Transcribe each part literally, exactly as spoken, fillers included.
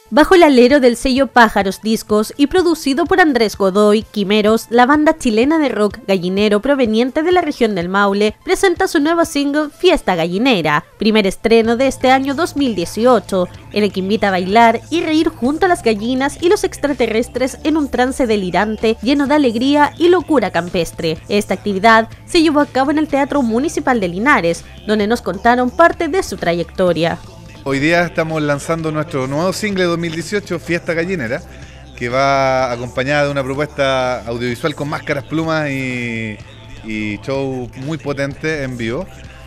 Bajo el alero del sello Pájaros Discos y producido por Andrés Godoy, Quimeros, la banda chilena de rock gallinero proveniente de la región del Maule, presenta su nuevo single Fiesta Gallinera, primer estreno de este año dos mil dieciocho, en el que invita a bailar y reír junto a las gallinas y los extraterrestres en un trance delirante lleno de alegría y locura campestre. Esta actividad se llevó a cabo en el Teatro Municipal de Linares, donde nos contaron parte de su trayectoria. Hoy día estamos lanzando nuestro nuevo single dos mil dieciocho, Fiesta Gallinera, que va acompañada de una propuesta audiovisual con máscaras, plumas y, y show muy potente en vivo.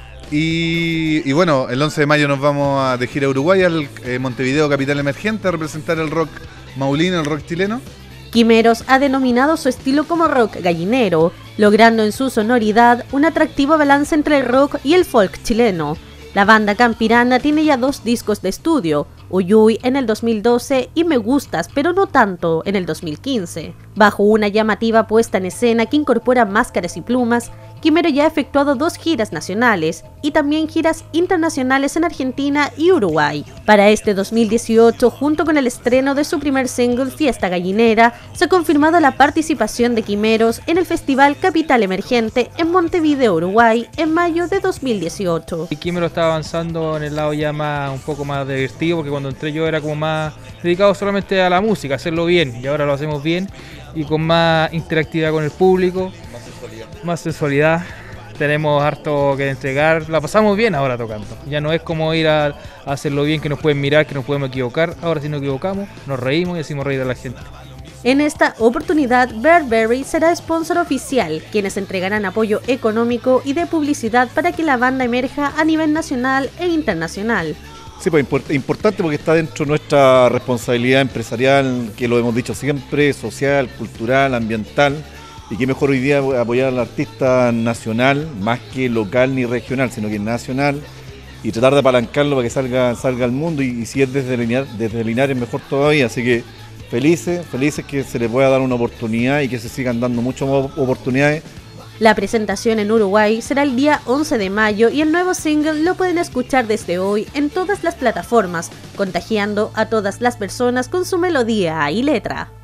Y, y bueno, el once de mayo nos vamos a, de gira a Uruguay, al eh, Montevideo Capital Emergente, a representar el rock maulino, el rock chileno. Quimeros ha denominado su estilo como rock gallinero, logrando en su sonoridad un atractivo balance entre el rock y el folk chileno. La banda campirana tiene ya dos discos de estudio, Uyuy en el dos mil doce y Me Gustas, pero no tanto, en el dos mil quince. Bajo una llamativa puesta en escena que incorpora máscaras y plumas, Quimero ya ha efectuado dos giras nacionales y también giras internacionales en Argentina y Uruguay. Para este dos mil dieciocho, junto con el estreno de su primer single Fiesta Gallinera, se ha confirmado la participación de Quimeros en el Festival Capital Emergente en Montevideo, Uruguay, en mayo de dos mil dieciocho. Quimero está avanzando en el lado ya más, un poco más divertido, porque cuando entré yo era como más dedicado solamente a la música, hacerlo bien, y ahora lo hacemos bien y con más interactividad con el público, más sensualidad. Más sensualidad. Tenemos harto que entregar, la pasamos bien ahora tocando. Ya no es como ir a, a hacerlo bien, que nos pueden mirar, que nos podemos equivocar. Ahora si nos equivocamos, nos reímos y hacemos reír a la gente. En esta oportunidad, Burberry será sponsor oficial, quienes entregarán apoyo económico y de publicidad para que la banda emerja a nivel nacional e internacional. Sí, pues importante porque está dentro de nuestra responsabilidad empresarial, que lo hemos dicho siempre, social, cultural, ambiental, y qué mejor hoy día apoyar al artista nacional, más que local ni regional, sino que nacional, y tratar de apalancarlo para que salga, salga al mundo, y, y si es desde Linares, desde Linares mejor todavía, así que felices, felices que se le pueda dar una oportunidad y que se sigan dando muchas oportunidades. La presentación en Uruguay será el día once de mayo y el nuevo single lo pueden escuchar desde hoy en todas las plataformas, contagiando a todas las personas con su melodía y letra.